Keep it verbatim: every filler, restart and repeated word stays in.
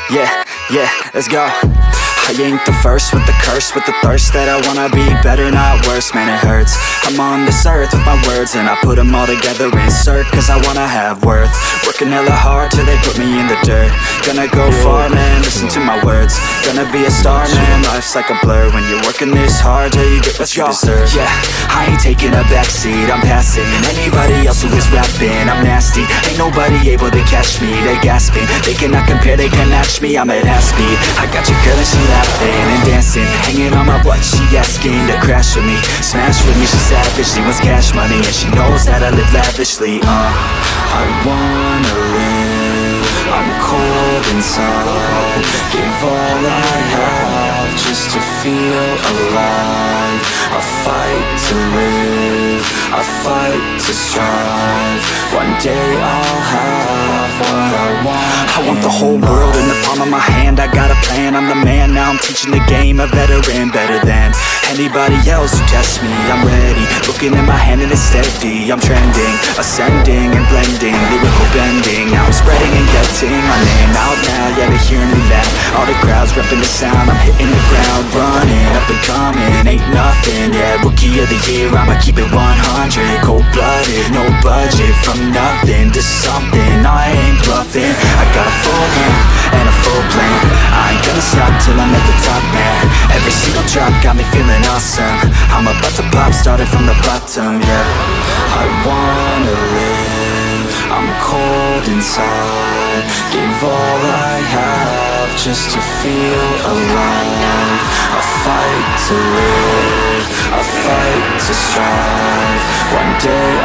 Yeah, yeah, let's go. I ain't the first with the curse, with the thirst that I wanna be better, not worse, man it hurts. I'm on this earth with my words and I put them all together, insert, cause I wanna have worth. Working hella hard till they put me in the dirt. Gonna go far, man, listen to my words. Gonna be a star, man, life's like a blur. When you're working this hard till you get what you deserve. Yeah, I ain't taking a backseat, I'm passing anybody else who is rapping. I'm nasty, ain't nobody able to catch me. They gasping, they cannot compare, they can match me. I'm at half speed, I got your girl and she laughing and dancing, hanging on my butt, she asking to crash with me, smash with me. She savage, she wants cash money and she knows that I live lavishly. Uh, I wanna live, I'm cold inside. Give all I have just to feel alive. I fight to live, I fight to strive. One day I'll have what I want. I want the whole world in the palm of my hand. I got a plan, I'm the man. Now I'm teaching the game, a veteran, better than anybody else who tests me. I'm ready, looking at my hand and it's steady. I'm trending, ascending and blending, lyrical bending. Now I'm spreading and getting my name out now. Yeah, they're hearing me laugh. All the crowds repping the sound. I'm hitting the ground, running, up and coming, ain't nothing. Yeah, rookie of the year, I'ma keep it one hundred. Cold-blooded, no budget, from nothing to something. I ain't bluffing, I got a full hand and a full plan. I ain't gonna stop till I'm at the top, man. Every single drop got me feeling awesome. I'm about to pop, started from the bottom, yeah. I wanna live, I'm cold inside. Give all I have just to feel alive. I fight to live, I fight to strive. One day